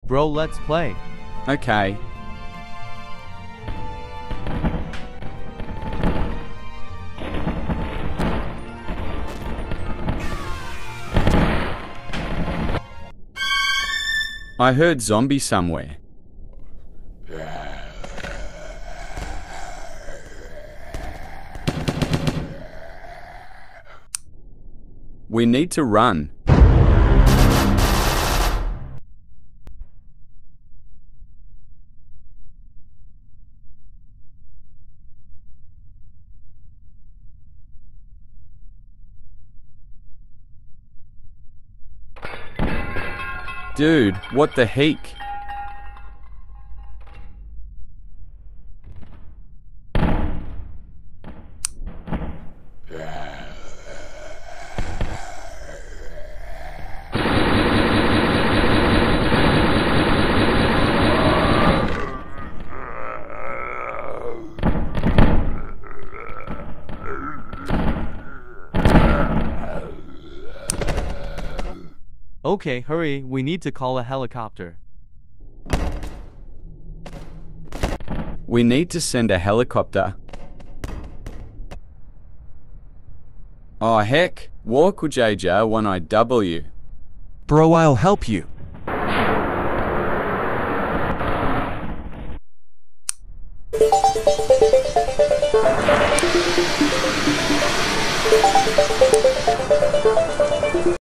Bro, let's play. Okay. I heard zombie somewhere. We need to run. Dude, what the heck? Okay, hurry, we need to call a helicopter. We need to send a helicopter. Oh heck, walk JJ when I W. Bro, I'll help you.